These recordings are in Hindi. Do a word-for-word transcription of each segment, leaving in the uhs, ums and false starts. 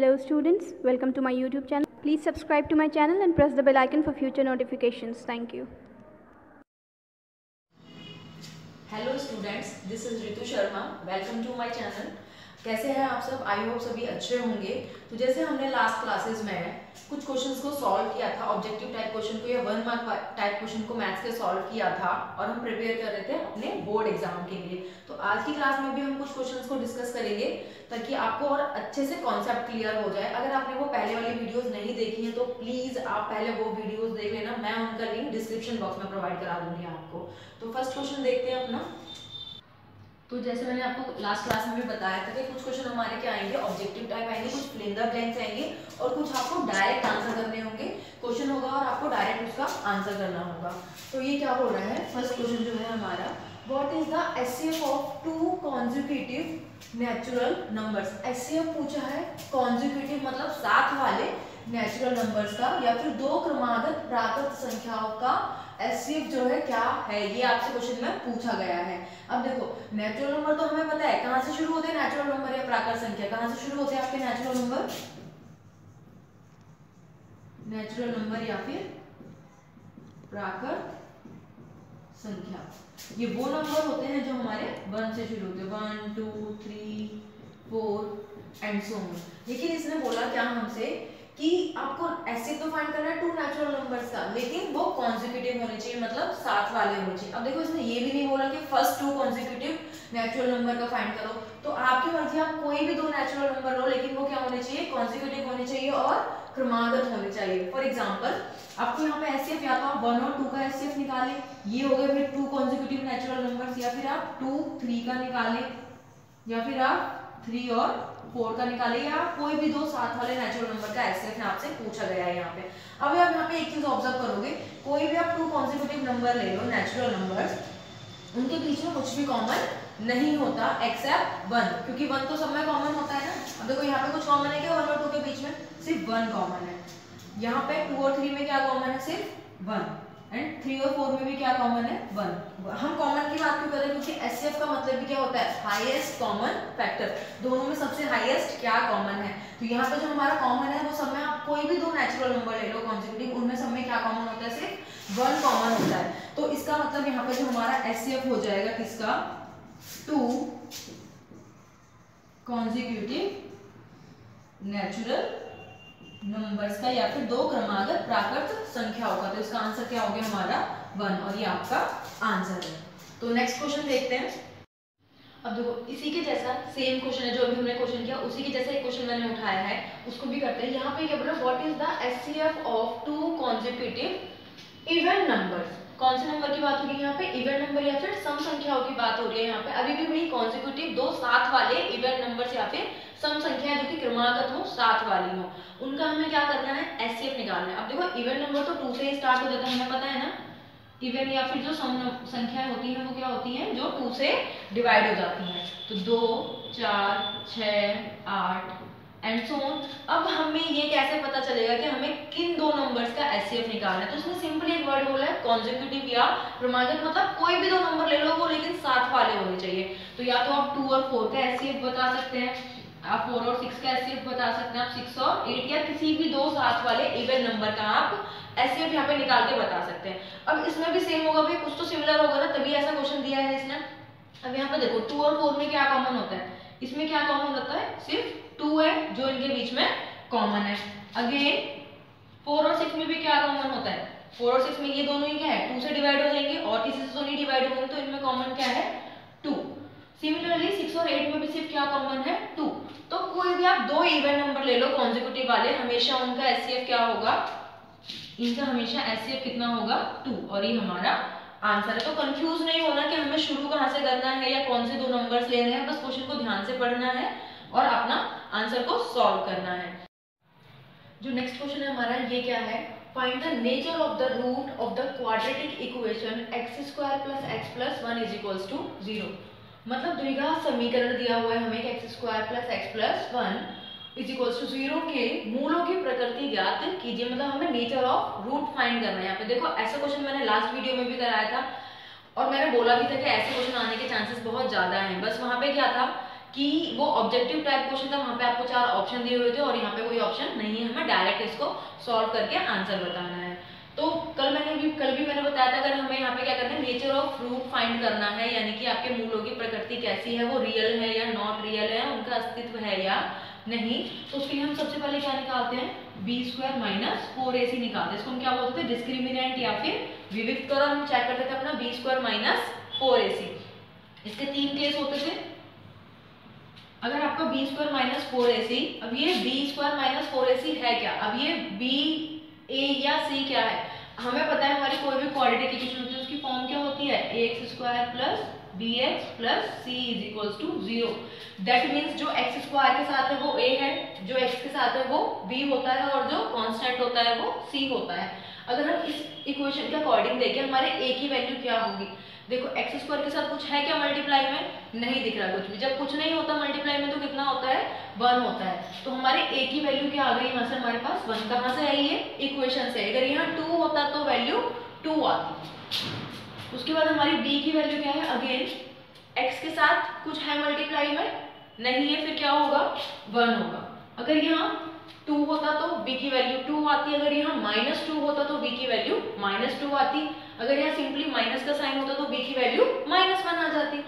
Hello students, welcome to my YouTube channel. Please subscribe to my channel and press the bell icon for future notifications. Thank you. Hello students, this is Ritu Sharma. Welcome to my channel. कैसे हैं आप सब? आई होप सभी अच्छे होंगे। तो जैसे हमने लास्ट क्लासेस में कुछ क्वेश्चंस को सॉल्व किया था, ऑब्जेक्टिव टाइप क्वेश्चन को या वन मार्क टाइप क्वेश्चन को मैथ्स के सॉल्व किया था और हम प्रिपेयर कर रहे थे अपने बोर्ड एग्जाम के लिए। तो आज की क्लास में भी हम कुछ क्वेश्चंस को डिस्कस करेंगे ताकि आपको और अच्छे से कॉन्सेप्ट क्लियर हो जाए। अगर आपने वो पहले वाली वीडियोस नहीं देखी है तो प्लीज आप पहले वो वीडियोस देख लेना। मैं उनका लिंक डिस्क्रिप्शन बॉक्स में प्रोवाइड करा दूंगी आपको। तो फर्स्ट क्वेश्चन देखते हैं अपना। तो जैसे मैंने आपको लास्ट क्लास में भी बताया था कि कुछ क्वेश्चन हमारे क्या आएंगे, ऑब्जेक्टिव टाइप आएंगे, कुछ फिल इन द ब्लैंक्स आएंगे और कुछ आपको डायरेक्ट आंसर करने होंगे। क्वेश्चन होगा और आपको डायरेक्ट उसका आंसर करना होगा। तो ये क्या हो रहा है, फर्स्ट क्वेश्चन जो है हमारा, what is the HCF of two consecutive natural numbers. HCF पूछा है, कॉन्जिक्यूटिव मतलब साथ वाले नेचुरल नंबर्स का या फिर दो क्रमागत प्राकृत संख्याओं का एचसीएफ जो है क्या है, ये आपसे क्वेश्चन में पूछा गया है। अब देखो, नेचुरल नंबर तो हमें पता है कहां से शुरू होते हैं, नेचुरल नंबर या प्राकृत संख्या कहां से शुरू होते हैं आपके नेचुरल नंबर, नेचुरल नंबर या फिर प्राकृत संख्या। ये वो नंबर होते हैं जो हमारे वन से शुरू होते हैं, one two three four and so on. लेकिन इसने बोला क्या हमसे कि आपको ऐसे तो फाइंड करना है टू नेचुरल नंबर्स का, लेकिन वो कॉन्जिक्यूटिव होने चाहिए, मतलब साथ वाले होने चाहिए। अब देखो, इसने ये भी नहीं बोला कि first two consecutive natural number का फाइंड करो। तो आपकी मर्जी, आप कोई भी दो नेचुरल नंबर लो, लेकिन वो क्या होने चाहिए, कॉन्जिक्यूटिव होने चाहिए और क्रमागत होने चाहिए। फॉर एग्जाम्पल, आपको यहाँ पे एचसीएफ या तो आप वन और टू का एचसीएफ निकाले, ये हो गए फिर टू कॉन्जिक्यूटिव नेचुरल नंबर्स, या फिर आप टू थ्री का निकाले, या फिर आप थ्री और फोर का निकाले, या कोई भी दो साथ वाले नेचुरल नंबर का एचसीएफ आपसे पूछा गया है यहाँ पे। अब आप यहाँ पे एक चीज ऑब्जर्व करोगे, कोई भी आप टू कॉन्जिक्यूटिव नंबर ले लो नेचुरल नंबर्स, उनके बीच में कुछ भी कॉमन नहीं होता एक्सेप्ट वन, क्योंकि वन तो सब में कॉमन होता है ना। अब देखो यहाँ पे कुछ कॉमन है क्या, वन और टू के बीच में सिर्फ वन कॉमन है। यहाँ पे टू और थ्री में क्या कॉमन है, सिर्फ वन, एंड थ्री और फोर में भी क्या कॉमन है, वन। हम कॉमन की बात क्यों कर रहे हैं, क्योंकि एचसीएफ का मतलब भी क्या होता है, हाईएस्ट कॉमन फैक्टर, दोनों में सबसे हाईएस्ट क्या कॉमन है। तो यहाँ पे जो हमारा कॉमन है वो सब में आप कोई भी दो नेचुरल नंबर ले लो कॉन्जिक्यूटिव, उनमें सब में क्या कॉमन होता है, सिर्फ वन कॉमन होता है। तो इसका मतलब यहाँ पे जो हमारा एचसीएफ हो जाएगा किसका, टू कॉन्जिक्यूटिव नेचुरल नंबर्स का या फिर दो क्रमागत प्राकृत संख्याओं का। तो इसका आंसर क्या हो गया हमारा, वन, और ये आपका आंसर है। तो नेक्स्ट क्वेश्चन देखते हैं। अब देखो, इसी के जैसा सेम क्वेश्चन है जो अभी हमने क्वेश्चन किया, उसी के जैसा एक क्वेश्चन मैंने उठाया है, उसको भी करते हैं। यहाँ पे क्या बोला, what is the HCF of two consecutive even numbers. कौन से नंबर की बात हो रही है यहाँ पे, इवन नंबर या फिर सम संख्याओं की बात हो रही है यहाँ पे। अभी भी वही कॉन्जिक्यूटिव दो साथ वाले इवन नंबर्स या फिर सम संख्या जो कि क्रमागत हो, साथ वाली हो, उनका हमें क्या करना है, एचसीएफ निकालना है। अब देखो, इवन नंबर तो टू से ही स्टार्ट हो जाता है, हमें पता है ना। इवन या फिर जो सम संख्याएं होती हैं वो क्या होती हैं, जो टू से डिवाइड हो जाती हैं। तो दो, चार, छः, आठ एंड सो ऑन। अब हमें ये कैसे पता चलेगा कि हमें किन दो नंबर्स का एचसीएफ निकालना है। तो उसने सिंपली एक वर्ड बोला है, कॉन्जिक्यूटिव या क्रमागत, मतलब कोई भी दो नंबर ले लो वो लेकिन साथ वाले होने चाहिए। तो या तो आप टू और फोर का एचसीएफ बता सकते हैं, आप फोर और सिक्स का एचसीएफ बता सकते हैं, आप सिक्स और एट या किसी भी दो साथ वाले इवन नंबर का आप एचसीएफ यहाँ पे निकाल के बता सकते हैं। अब इसमें भी सेम होगा भाई, कुछ तो सिमिलर होगा ना, तभी ऐसा क्वेश्चन दिया है इसने। अब यहाँ पे देखो, टू और फोर में क्या कॉमन होता है, इसमें क्या कॉमन होता है, सिर्फ टू है जो इनके बीच में कॉमन है। अगेन फोर और सिक्स में भी क्या कॉमन होता है, फोर और सिक्स में ये दोनों ही क्या है, टू से डिवाइड हो जाएंगे और किसी से तो नहीं डिवाइड होंगे, तो इनमें कॉमन क्या है, टू। सिमिलरली सिक्स और एट में भी सिर्फ क्या कॉमन है, टू। तो कोई भी आप दो इवन नंबर ले लो कॉन्जिक्यूटिव वाले, हमेशा उनका एचसीएफ क्या होगा, इनका हमेशा एचसीएफ कितना होगा, टू, और ये हमारा आंसर है। तो कंफ्यूज नहीं होना कि हमें शुरू कहां से करना है या कौन से दो नंबर्स लेने हैं, बस क्वेश्चन को ध्यान से पढ़ना है और अपना आंसर को सॉल्व करना है। जो नेक्स्ट क्वेश्चन है हमारा, ये क्या है, find the nature of the root of the quadratic equation x square plus x plus one is equals to zero. मतलब द्विघात समीकरण दिया हुआ है हमें, x square plus x plus one is equals to zero के मूलों की प्रकृति ज्ञात कीजिए। मतलब हमें नेचर ऑफ रूट फाइंड करना है यहाँ पे। देखो, ऐसा क्वेश्चन मैंने लास्ट वीडियो में भी कराया था और मैंने बोला भी था कि ऐसे क्वेश्चन आने के चांसेस बहुत ज्यादा हैं। बस वहां पे क्या था कि वो ऑब्जेक्टिव टाइप क्वेश्चन था, वहां पे आपको चार ऑप्शन दिए हुए थे और यहाँ पे कोई ऑप्शन नहीं है, हमें डायरेक्ट इसको सॉल्व करके आंसर बताना है। तो कल मैंने भी कल भी मैंने बताया था, अगर हमें यहाँ पे क्या करना है, नेचर ऑफ फ्रूट फाइंड करना है, यानी कि आपके मूलों की प्रकृति कैसी है, वो रियल है या नॉट रियल है, उनका अस्तित्व है या नहीं। तो उसके लिए हम सबसे पहले क्या निकालते हैं, b square minus four a c निकालते हैं। इसको हम क्या बोलते थे, डिस्क्रिमिनेंट या फिर विविक्त। और हम चेक करते थे अपना b square minus four a c. इसके तीन केस होते थे। अगर आपका b square minus four a c, अब ये b square minus four a c है क्या, अब ये बी ए या सी क्या है, हमें पता है हमारी कोई भी क्वाड्रेटिक इक्वेशन होती है उसकी फॉर्म क्या होती है, a x square plus b x plus c is equals to zero. That means जो एक्स स्क्वायर के साथ है वो ए है, जो एक्स के साथ है वो बी होता है और जो कांस्टेंट होता है वो सी होता है। अगर हम इस इक्वेशन के अकॉर्डिंग देखें हमारे ए की वैल्यू क्या होगी, देखो एक्स स्क्वायर के साथ कुछ है क्या मल्टीप्लाई में, नहीं दिख रहा कुछ भी। जब कुछ नहीं होता मल्टीप्लाई में तो कितना होता है, वन होता है। तो हमारे ए की वैल्यू क्या आ गई यहाँ से हमारे पास वन। कहाँ से आई है, इक्वेशन से। अगर यहाँ टू होता तो वैल्यू टू आती। उसके बाद हमारी बी की वैल्यू क्या है, अगेन एक्स के साथ कुछ है मल्टीप्लाई में, नहीं है, फिर क्या होगा, वन होगा। अगर यहाँ टू होता तो बी की वैल्यू टू आती, अगर यहाँ माइनस टू होता तो बी की वैल्यू माइनस टू आती, अगर यहाँ सिंपली माइनस का साइन होता तो बी की वैल्यू माइनस वन आ जाती।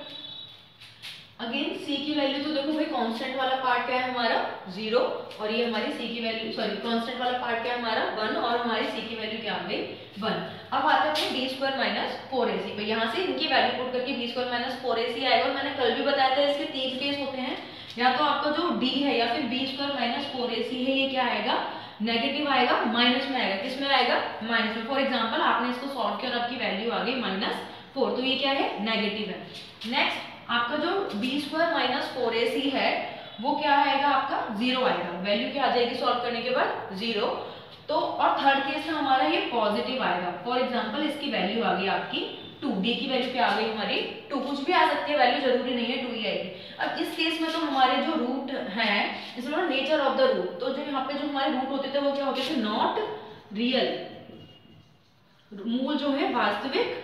अगेन सी की वैल्यू तो देखो भाई कांस्टेंट वाला पार्ट क्या है हमारा जीरो, और ये हमारी सी की वैल्यू सॉरी कांस्टेंट वाला पार्ट क्या है हमारा वन, और हमारी सी की वैल्यू क्या आ गई वन। अब आते हैं b square minus four a c पे, यहाँ से इनकी वैल्यू पुट करके b square minus four a c आएगा। और मैंने कल भी बताया था इसके तीन केस होते हैं, या तो आपका जो डी है या फिर b square minus four a c है, ये क्या आएगा, नेगेटिव आएगा, माइनस में आएगा। किस में आएगा, माइनस में। फॉर एग्जांपल आपने इसको सॉल्व किया और आपकी वैल्यू आ गई माइनस फोर, तो ये क्या है, नेगेटिव है। नेक्स्ट आपका जो b square minus four a c है वो क्या आएगा, आपका जीरो आएगा, वैल्यू क्या आ जाएगी सॉल्व करने के बाद जीरो। तो और थर्ड केस में हमारा ये पॉजिटिव आएगा। फॉर एग्जांपल इसकी वैल्यू आ गई आपकी टू, डी की वैल्यू क्या आ गई हमारी टू, कुछ भी आ सकती है वैल्यू, जरूरी नहीं है टू ही आएगी। अब इस केस में तो हमारे जो रूट है, इसमें नेचर ऑफ द रूट, तो जो यहाँ पे जो हमारे रूट होते थे वो क्या होते थे, नॉट रियल, मूल जो है वास्तविक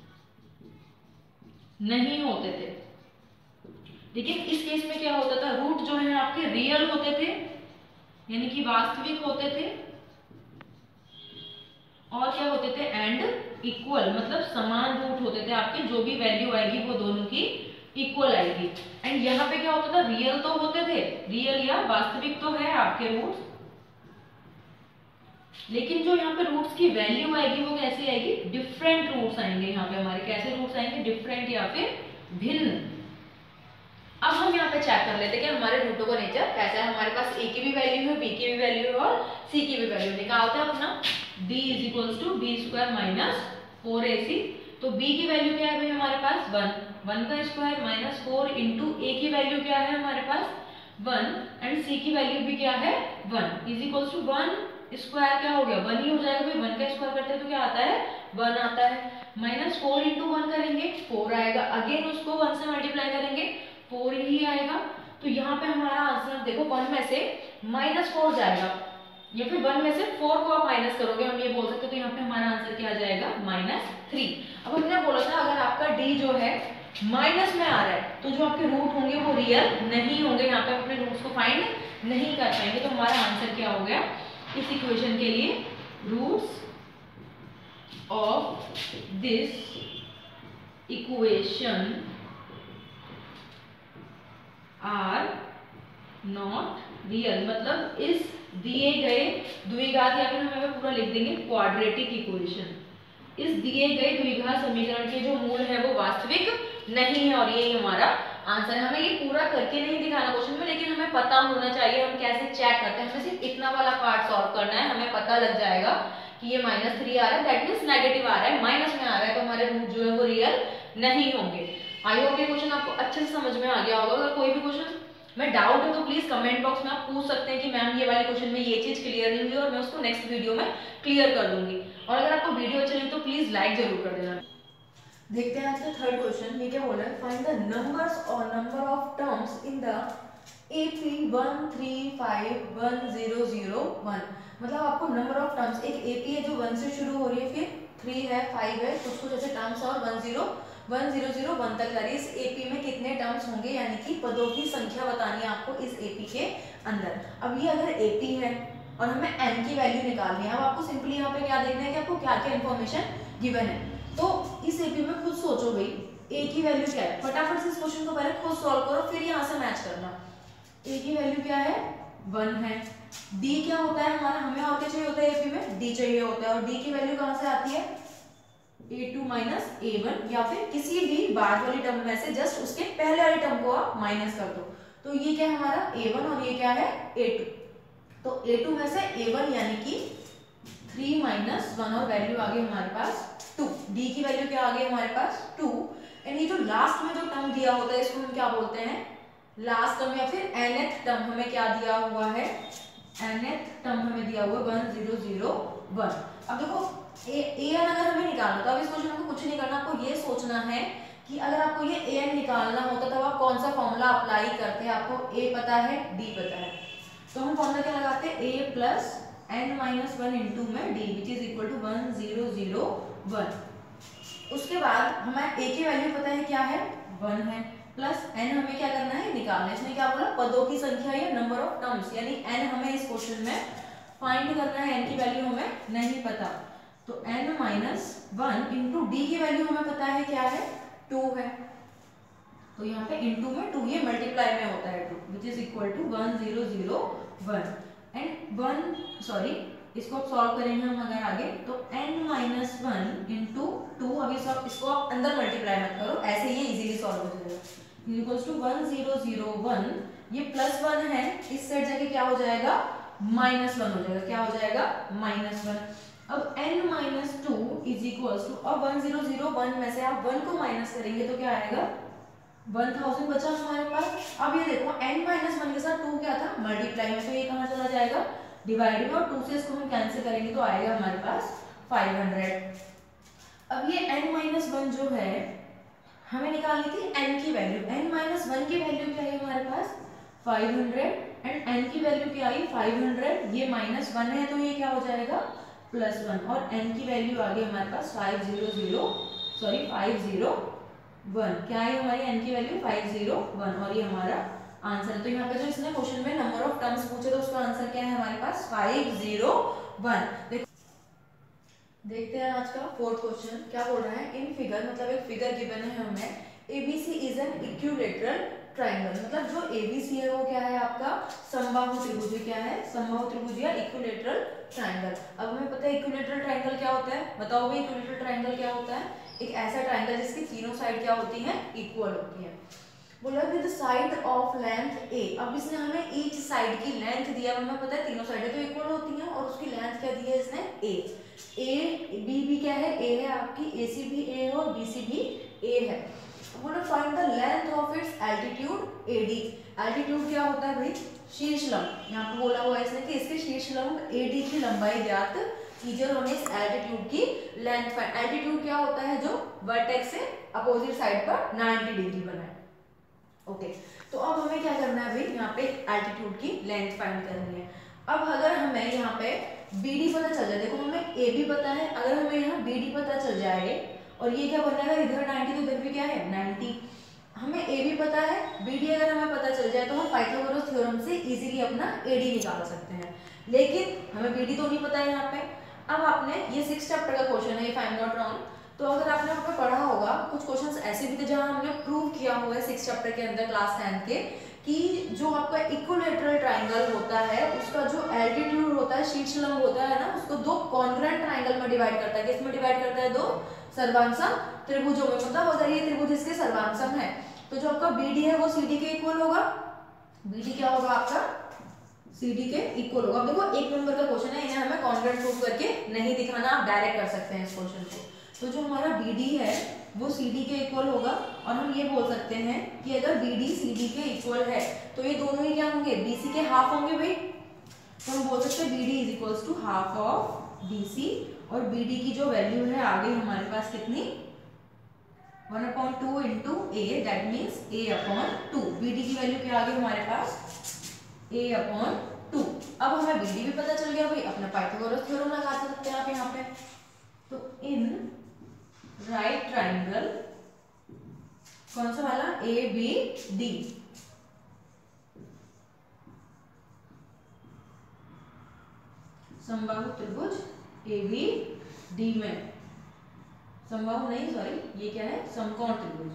नहीं होते थे। लेकिन इस केस में क्या होता था, रूट जो है आपके रियल होते थे, यानी कि वास्तविक होते थे, और क्या होते थे, एंड इक्वल, मतलब समान रूट होते थे आपके, जो भी वैल्यू आएगी वो दोनों की इक्वल आएगी। एंड यहाँ पे क्या होता था, रियल तो होते थे, रियल या वास्तविक तो है आपके रूट्स, लेकिन जो यहाँ पे रूट्स की वैल्यू आएगी वो कैसी आएगी, डिफरेंट रूट्स आएंगे यहाँ पे हमारे। कैसे रूट्स आएंगे, डिफरेंट या फिर भिन्न। अब हम यहाँ पे चेक कर लेते हैं कि हमारे रूटों का नेचर कैसा है। हमारे पास ए की भी वैल्यू है, बी की भी वैल्यू है और सी की भी वैल्यू। निकालते हैं अपना d is equals to b square minus four a c. तो b की वैल्यू क्या है भाई हमारे पास वन, वन का square minus four into a की वैल्यू क्या है हमारे पास वन, एंड सी की वैल्यू भी क्या है one, is equals to one square क्या हो गया, वन ही हो जाएगा भाई। वन का स्क्वायर करते हैं तो क्या आता है, वन आता है। माइनस फोर इंटू वन करेंगे फोर आएगा, अगेन उसको वन से मल्टीप्लाई करेंगे फोर ही आएगा। तो यहाँ पे हमारा आंसर देखो वन में से माइनस फोर जाएगा, या फिर वन में से फोर को आप माइनस करोगे, हम ये बोल सकते हैं। तो यहाँ पे हमारा आंसर क्या आ जाएगा, माइनस थ्री। अब हमने बोला था अगर आपका डी जो है माइनस में आ रहा है तो जो आपके रूट होंगे वो रियल नहीं होंगे, यहाँ पे अपने रूट्स को फाइंड नहीं कर पाएंगे। तो हमारा आंसर क्या हो गया इस इक्वेशन के लिए, roots of this equation are not real, मतलब इस दिए गए द्विघात, या फिर हम हमें पूरा लिख देंगे क्वाड्रेटिक इक्वेशन, इस दिए गए द्विघात समीकरण के जो मूल है वो वास्तविक नहीं है। और ये हमारा आंसर है। हमें ये पूरा करके नहीं दिखाना क्वेश्चन में, लेकिन हमें पता होना चाहिए हम कैसे चेक करते हैं। हमें सिर्फ इतना वाला पार्ट सॉल्व करना है, हमें पता लग जाएगा कि ये माइनस थ्री आ रहा है, दैट मीन्स नेगेटिव आ रहा है, माइनस में आ रहा है, तो हमारे रूट जो है वो रियल नहीं होंगे। आई होप ये क्वेश्चन आपको अच्छे से समझ में आ गया होगा। अगर कोई भी क्वेश्चन में डाउट है तो प्लीज कमेंट बॉक्स में आप पूछ सकते हैं कि मैम ये वाले क्वेश्चन में ये चीज क्लियर नहीं हुई, और मैं उसको नेक्स्ट वीडियो में क्लियर कर दूंगी। और अगर आपको वीडियो अच्छी लगी तो प्लीज लाइक जरूर कर देना। देखते हैं आज का थर्ड क्वेश्चन। ये क्या बोल रहा है, फाइंड द नंबर्स और number of terms in the AP one three five one zero zero one. मतलब आपको नंबर ऑफ टर्म्स, एक एपी है जो वन से शुरू हो रही है, फिर थ्री है, फाइव है, कुछ कुछ ऐसे टर्म्स और one zero one zero zero one तक जा रही है। इस एपी में कितने टर्म्स होंगे, यानी कि पदों की संख्या बतानी है आपको इस एपी के अंदर। अब ये अगर एपी है और हमें एन की वैल्यू निकालनी है, अब आपको सिंपली यहाँ पे क्या देखना है कि आपको क्या क्या इन्फॉर्मेशन गिवन है। तो इस एपी में खुद सोचो भाई ए की वैल्यू क्या है, फटाफट से इस क्वेश्चन को पहले खुद सॉल्व करो, फिर यहाँ से मैच करना। ए की वैल्यू क्या है, वन है। डी क्या होता है हमारा, हमें और क्या चाहिए होता है एपी में, डी चाहिए होता है, और डी की वैल्यू कहाँ से आती है, a two minus a one, या फिर किसी भी बाद वाली टर्म में से जस्ट उसके पहले वाली टर्म को आप माइनस कर दो। तो ये क्या है हमारा ए वन और ये क्या है ए टू। तो ए टू में से ए वन यानी कि थ्री माइनस वन और वैल्यू आ गई हमारे पास टू। डी की वैल्यू क्या आ गई हमारे पास टू। एंड ये जो लास्ट में जो टर्म दिया होता है इसको हम क्या बोलते हैं, लास्ट टर्म या फिर एनथ टर्म हमें क्या दिया हुआ है, एनथ टर्म हमें दिया हुआ है वन जीरो जीरो वन। अब देखो ए एन अगर हमें निकालना तो अब इस क्वेश्चन को कुछ नहीं करना, आपको ये सोचना है कि अगर आपको ये ए एन निकालना होता तब आप कौन सा फॉर्मूला अप्लाई करते हैं। आपको ए पता है, डी पता है, तो हम फॉर्मूला क्या लगाते हैं, a plus n minus one into में d which is equal to one zero zero one. उसके बाद हमें ए की वैल्यू पता है क्या है, वन है, प्लस एन हमें क्या करना है निकालना है। इसमें क्या बोला, पदों की संख्या या नंबर ऑफ टर्म्स, यानी एन हमें इस क्वेश्चन में फाइंड करना है। एन की वैल्यू हमें नहीं पता, तो n minus one into d की वैल्यू हमें पता है क्या है, टू है। तो यहाँ पे इंटू में टू, ये मल्टीप्लाई में होता है two, which is equal to one zero zero one. And one sorry इसको आप सॉल्व करेंगे हम अगर आगे, तो n minus one into two, अभी सब इसको आप अंदर मल्टीप्लाई मत करो, ऐसे ये इजीली सॉल्व हो जाएगा। Equals to one zero zero one, ये प्लस वन है, इस साइड जाके क्या हो जाएगा, माइनस वन हो जाएगा। क्या हो जाएगा, माइनस वन। अब n minus two is equals to, अब वन जीरो जीरो वन में से आप वन को माइनस करेंगे तो क्या आएगा, वन थाउजेंड बचा हमारे पास। अब ये देखो n माइनस वन के साथ टू क्या था, मल्टीप्लाई में, तो ये कहाँ चला जाएगा, डिवाइड में, और टू से इसको हम कैंसिल करेंगे तो आएगा हमारे पास फाइव हंड्रेड। अब ये n माइनस वन जो है हमें निकालनी थी n की वैल्यू, n माइनस वन की वैल्यू क्या है हमारे पास फाइव हंड्रेड, एंड n की वैल्यू क्या आई फाइव हंड्रेड, ये माइनस वन है तो ये क्या हो जाएगा प्लस वन, और n की वैल्यू आ गई हमारे पास five zero zero sorry five zero one. क्या है हमारी n की वैल्यू फाइव जीरो वन, और ये हमारा आंसर है। तो यहाँ पे जो इसने क्वेश्चन में नंबर ऑफ टर्म्स पूछे तो उसका आंसर क्या है हमारे पास फाइव जीरो वन। देखते हैं आज का फोर्थ क्वेश्चन क्या बोल रहा है। इन फिगर, मतलब एक फिगर गिवन है हमें, ABC is an equilateral triangle, मतलब जो एबीसी है वो क्या है आपका समबाहु त्रिभुज, क्या है समबाहु त्रिभुज या इक्विलेटरल ट्राइंगल। अब हमें पता है इक्विलेटरल ट्राइंगल क्या होता है, बताओ भाई इक्विलेटरल ट्राइंगल क्या होता है, एक ऐसा ट्राइंगल जिसकी तीनों साइड क्या होती है, इक्वल होती है। बोला with side of length a, अब इसने हमें ईच साइड की लेंथ दिया, हमें पता है तीनों साइडें तो इक्वल होती हैं, और उसकी लेंथ क्या दी है इसने ए। ए बी भी क्या है, ए है आपकी, ए सी भी ए है और बी सी भी ए है। बोला find the length of its altitude AD. Altitude क्या होता है भाई, शीर्ष लंब, यहाँ पे बोला हुआ है इसने कि इसके शीर्ष लंब एडी की लंबाई ज्ञात कीजिए, और हमें इस एल्टीट्यूड की लेंथ फाइंड। एल्टीट्यूड क्या होता है, जो वर्टेक्स से अपोजिट साइड पर नाइंटी डिग्री बना है। ओके, तो अब हमें क्या करना है भाई, यहाँ पे एल्टीट्यूड की लेंथ फाइंड करनी है। अब अगर हमें यहाँ पे बी डी पता चल जाए, देखो हमें ए बी पता है, अगर हमें यहाँ बी डी पता चल जाए और ये क्या बनेगा, इधर नाइंटी तो इधर भी क्या है नाइंटी, हमें ए बी पता है, बी डी अगर हमें पता चल जाए तो हम पाइथागोरस थ्योरम से इजीली अपना ए डी निकाल सकते हैं, लेकिन हमें बी डी तो नहीं पता है यहाँ पे। अब आपने ये सिक्स चैप्टर का क्वेश्चन है, if I am not wrong, तो अगर आपने वहाँ पे पढ़ा होगा कुछ क्वेश्चंस ऐसे भी थे जहाँ हमने प्रूव किया हुआ है सिक्स चैप्टर के अंदर क्लास टेंथ के, कि जो आपका इक्विलेटरल ट्राइंगल होता है उसका जो एल्टीट्यूड होता है, शीर्ष लंब होता है ना, उसको दो कॉन्ग्रुएंट ट्राइंगल में डिवाइड करता है। किसमें डिवाइड करता है, दो सर्वांगसम त्रिभुजों में, मतलब अगर ये त्रिभुज इसके सर्वांगसम है तो जो आपका बी डी है वो सी डी के इक्वल होगा, बी डी क्या होगा आपका सी डी के इक्वल होगा। अब देखो एक नंबर का क्वेश्चन है, इन्हें हमें कॉन्ग्रुएंट प्रूव करके नहीं दिखाना, आप डायरेक्ट कर सकते हैं इस क्वेश्चन को। तो जो हमारा बी डी है वो सी डी के इक्वल होगा, और हम ये बोल सकते हैं कि अगर बी डी सी डी के इक्वल है तो ये दोनों ही क्या होंगे, बी सी के हाफ होंगे भाई। तो हम बोल सकते हैं B D is equals to half of B C, और बी डी की जो वैल्यू है आ गई हमारे पास कितनी, one upon two into a, that means a upon two. BD डी की वैल्यू क्या आ गई हमारे पास, ए अपॉन टू। अब हमें बी डी भी पता चल गया भाई, अपना पाइथागोरस थ्योरम लगा सकते हैं आप यहाँ पे। तो इन राइट ट्राइंगल कौन सा वाला, ए बी डी, समबाहु त्रिभुज ए बी डी में, समबाहु नहीं सॉरी, ये क्या है, समकोण त्रिभुज,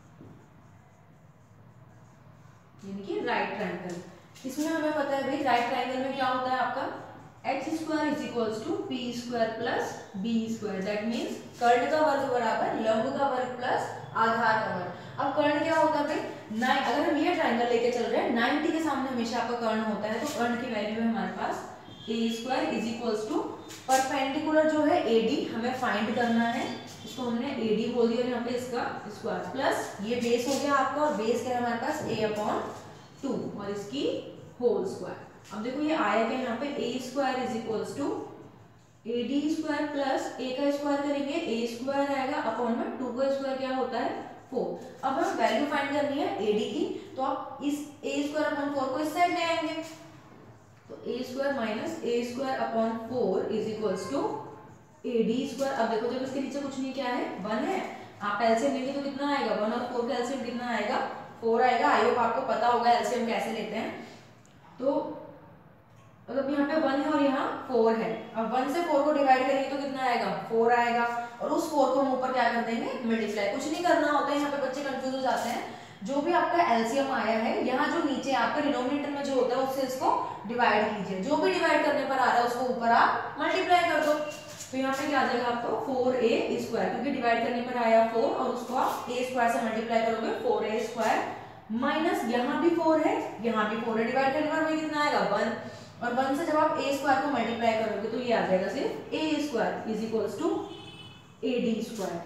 यानी कि राइट ट्रायंगल। इसमें हमें पता है भाई राइट ट्रायंगल में क्या होता है आपका, x square is equals to p square plus b square, that means कर्ण का वर्ग बराबर लंब का वर्ग प्लस आधार का वर्ग। अब कर्ण क्या होता है भाई, नाइन, अगर हम ये ट्रायंगल लेके चल रहे हैं नाइन्टी के सामने हमेशा आपका कर्ण होता है, तो कर्ण की वैल्यू है हमारे पास a square is equals to perpendicular जो है ए डी हमें फाइंड करना है, इसको हमने ए डी बोल दिया और यहाँ पे इसका स्क्वायर प्लस ये बेस हो गया आपका, और बेस क्या है हमारे पास ए अपॉन टू और इसकी होल स्क्वायर। अब देखो ये आया क्या यहाँ पे, A square is equals to A D square plus A का स्क्वायर करेंगे ए स्क्वायर आएगा अपॉन में टू का स्क्वायर क्या होता है फोर। अब हमें वैल्यू फाइंड करनी है ए डी की, तो आप इस ए स्क्वायर अपॉन फोर को इस साइड ले आएंगे, तो a square minus a square upon four is equals to A D स्क्वायर। अब देखो जब इसके नीचे कुछ नहीं क्या है, वन है, आप एलसीएम लेंगे तो कितना आएगा, वन और फोर का एलसीएम कितना आएगा, फोर आएगा। आई होप आपको पता होगा एलसीएम कैसे लेते हैं। तो अगर यहाँ पे वन है और यहाँ फोर है, अब वन से फोर को डिवाइड करेंगे तो कितना आएगा, फोर आएगा, और उस फोर को हम ऊपर क्या कर देंगे, मल्टीप्लाई। कुछ नहीं करना होता है, यहाँ पे बच्चे कंफ्यूज हो जाते हैं। जो भी आपका एलसीएम आया है, यहाँ जो नीचे आपका डिनोमिनेटर में जो होता है उससे इसको डिवाइड कीजिए, जो भी डिवाइड करने पर आ रहा है उसको ऊपर आप मल्टीप्लाई कर दो। तो यहाँ पे क्या आ जाएगा आपको, फोर ए स्क्वायर, क्योंकि डिवाइड करने पर आया फोर और उसको आप ए स्क्वायर से मल्टीप्लाई करोगे, फोर ए स्क्वायर माइनस यहाँ भी फोर है, यहाँ भी फोर है, डिवाइड करने पर वही कितना आएगा, वन, और वन से जब आप ए स्क्वायर को मल्टीप्लाई करोगे तो ये आ जाएगा सिर्फ a square is equals to A D स्क्वायर।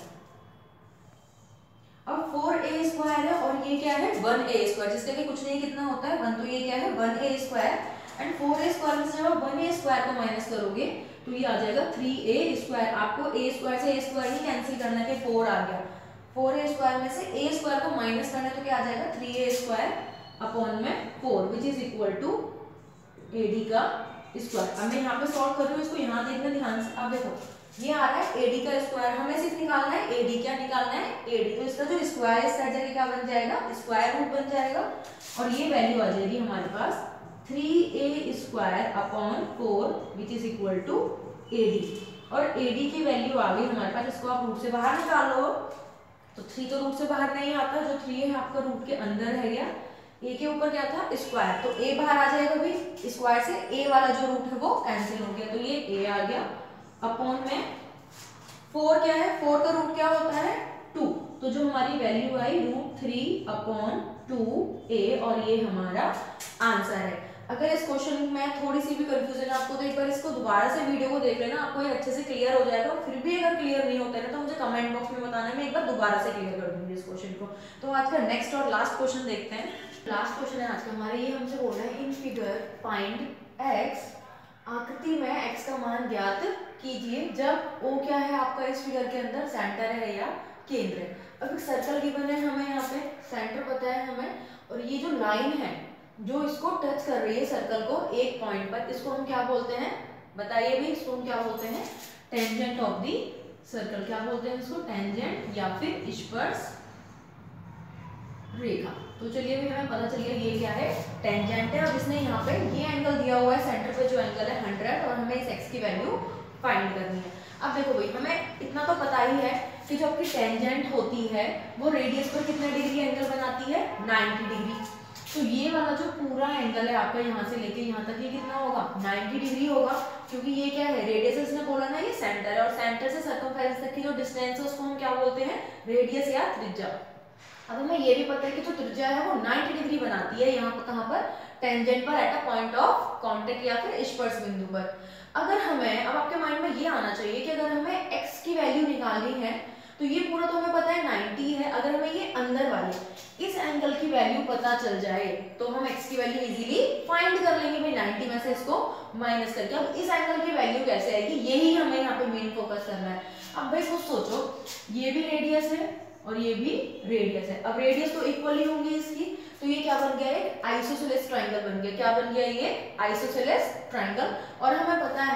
अब फोर ए स्क्वायर है और ये क्या है, वन ए स्क्वायर, जिसका कि कुछ नहीं कितना होता है, वन, तो ये क्या है, one a square, and four a square में से जब आप वन ए स्क्वायर को माइनस करोगे तो ये आ जाएगा थ्री ए स्क्वायर। आपको ए स्क्वायर से ए स्क्वायर ही कैंसिल करना है, कि फोर आ गया, फोर ए स्क्वायर में से ए स्क्वायर को माइनस करना है तो क्या आ जाएगा, थ्री ए स्क्वायर अपॉन में four which is equal to ए डी का स्क्वायर। अब मैं यहाँ पे सॉल्व कर रही हूँ, इसको यहाँ देखना ध्यान से। अब देखो ये आ रहा है ए डी का स्क्वायर, हमें सिर्फ निकालना है ए डी, क्या निकालना है, ए डी, तो इसका जो स्क्वायर है इस साइड जाके क्या बन जाएगा, स्क्वायर रूट बन जाएगा, और ये वैल्यू आ जाएगी हमारे पास three A square upon four which is equal to A D, और ए डी की वैल्यू आ गई हमारे पास, इसको आप रूट से बाहर निकाल लो, तो थ्री तो रूट से बाहर नहीं आता, जो थ्री है आपका रूट के अंदर है, या ए के ऊपर क्या था, स्क्वायर, तो ए बाहर आ जाएगा भाई, स्क्वायर से ए वाला जो रूट है वो कैंसिल हो गया, तो ये ए आ गया अपॉन में फोर क्या है, फोर का रूट क्या होता है, टू, तो जो हमारी वैल्यू आई root three upon two a, और ये हमारा आंसर है। अगर इस क्वेश्चन में थोड़ी सी भी कंफ्यूजन है आपको तो एक बार इसको दोबारा से वीडियो को देख लेना, आपको ये अच्छे से क्लियर हो जाएगा। फिर भी अगर क्लियर नहीं होता है ना तो मुझे कमेंट बॉक्स में बताना, मैं एक बार दोबारा से क्लियर कर दूंगी इस क्वेश्चन को। तो आज का नेक्स्ट और लास्ट क्वेश्चन देखते हैं। लास्ट क्वेश्चन है आज का हमारे, ये हमसे बोल रहा है इन फिगर फाइंड एक्स, आकृति में एक्स का मान ज्ञात कीजिए जब ओ क्या है आपका इस फिगर के अंदर, सेंटर है या केंद्र है। अब एक सर्कल गिवन है हमें, यहाँ पे सेंटर पता है हमें, और ये जो लाइन है जो इसको टच कर रही है सर्कल को एक पॉइंट पर, इसको हम क्या बोलते हैं, बताइए भी, इसको हम क्या बोलते हैं, टेंजेंट ऑफ दी सर्कल, क्या बोलते हैं इसको, टेंजेंट या फिर स्पर्श रेखा। तो चलिए भी हमें पता चल गया ये क्या है, टेंजेंट है। अब इसने यहाँ पे ये एंगल दिया हुआ है, सेंटर पे जो एंगल है हंड्रेड, और हमें इस एक्स की वैल्यू फाइंड करनी है। अब देखो भाई हमें इतना तो पता ही है कि जो आपकी टेंजेंट होती है वो रेडियस पर कितने डिग्री एंगल बनाती है, नाइन्टी डिग्री। तो ये वाला जो पूरा एंगल है आपका यहाँ से लेके यहाँ तक, ये कितना होगा, नाइन्टी डिग्री होगा, क्योंकि ये क्या है, रेडियस इसने बोला ना, ये सेंटर है, और सेंटर से सर्कमफेरेंस तक की जो डिस्टेंस है उसको हम क्या बोलते हैं, रेडियस या त्रिज्या। अब हमें ये भी पता है कि जो त्रिज्या है वो नाइन्टी डिग्री बनाती है, यहाँ पर कहाँ पर, टेंजेंट पर, at a point of contact या फिर स्पर्श बिंदु पर। अगर हमें, अब आपके माइंड में ये आना चाहिए कि अगर हमें एक्स की वैल्यू निकालनी है तो ये पूरा तो हमें पता है नाइन्टी है, अगर हमें ये अंदर वाले इस एंगल की वैल्यू पता चल जाए तो हम एक्स की वैल्यू इजीली फाइंड कर लेंगे भाई, नाइन्टी में से इसको माइनस करके। अब इस एंगल की वैल्यू कैसे आएगी, यही हमें यहाँ पे मेन फोकस करना है। अब भाई कुछ सोचो, ये भी रेडियस है और ये भी रेडियस है, अब रेडियस तो इक्वली होंगी इसकी, तो ये क्या बन गया, एक आइसोसेलेस ट्रायंगल बन गया। क्या बन गया, ये आइसोसेलेस ट्रायंगल। और हमें पता है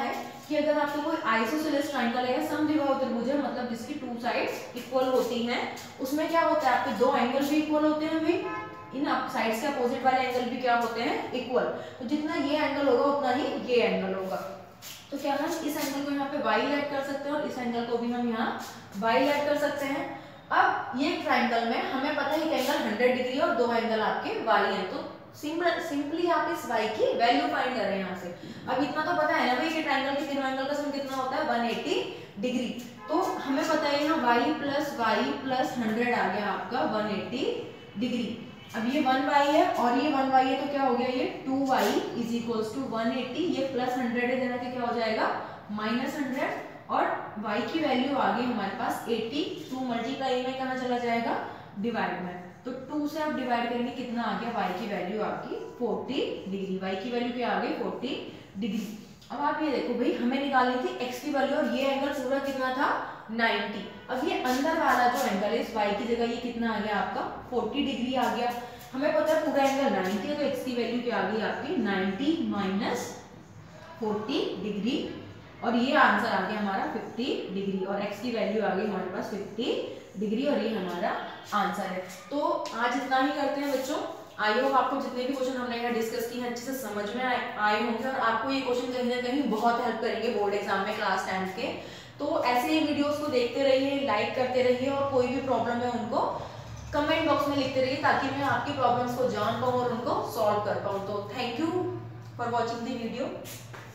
कि अगर आपको कोई आइसोसेलेस ट्रायंगल है या समद्विबाहु त्रिभुज है, मतलब जिसकी टू साइड्स इक्वल होती हैं, उसमें क्या होता है, आपके दो एंगल भी इक्वल होते हैं भाई, इन साइड्स के अपोजिट वाले एंगल भी क्या होते हैं, इक्वल। तो जितना ये एंगल होगा उतना ही ये एंगल होगा। तो क्या हम इस एंगल को यहाँ पे y लेट कर सकते हैं और इस एंगल को भी हम यहाँ y लेट कर सकते हैं। अब ये ट्रायंगल में हमें पता है कि एंगल हंड्रेड डिग्री और दो एंगल आपके y हैं, तो सिंपल सिंपली आप इस y की वैल्यू फाइंड कर रहे हैं यहाँ से। अब इतना तो पता है ना भाई कि ट्रायंगल के तीनों एंगल का सम कितना होता है, वन एटी डिग्री। तो हमें पता है यहाँ y plus y plus hundred आ गया आपका वन एटी डिग्री। अब ये वन वाई है और ये वन वाई है, तो क्या हो गया, ये two y is equals to one eighty, ये प्लस हंड्रेड है, देना के क्या हो जाएगा माइनस हंड्रेड, और y की वैल्यू आ गई हमारे पास एटी, टू मल्टीप्लाई में कहाँ चला जाएगा, डिवाइड में, तो टू से आप डिवाइड करेंगे कितना आ गया, y की वैल्यू आपकी फोर्टी डिग्री, y की वैल्यू क्या आ गई फोर्टी डिग्री। अब आप ये देखो भाई, हमें निकालनी थी x की वैल्यू और ये एंगल पूरा कितना था, नाइंटी। अब ये अंदर वाला जो एंगल है इस y की जगह ये कितना आ गया आपका फोर्टी डिग्री आ गया। हमें पता है पूरा एंगल नाइंटी है, तो x की वैल्यू क्या आ गई आपकी नाइंटी माइनस फोर्टी डिग्री, और ये आंसर आ गया हमारा फिफ्टी डिग्री, और x की वैल्यू आ गई हमारे पास फिफ्टी डिग्री, और ये हमारा आंसर है। तो आज इतना ही करते हैं बच्चों। आई होप आपको जितने भी क्वेश्चन हमने यहाँ डिस्कस किए हैं अच्छे से समझ में आए, आए होंगे, और आपको ये क्वेश्चन कहीं ना कहीं बहुत हेल्प करेंगे बोर्ड एग्जाम में क्लास टेंथ के। तो ऐसे ही वीडियोस को देखते रहिए, लाइक करते रहिए, और कोई भी प्रॉब्लम है उनको कमेंट बॉक्स में लिखते रहिए, ताकि मैं आपकी प्रॉब्लम्स को जान पाऊँ और उनको सॉल्व कर पाऊँ। तो thank you for watching the video.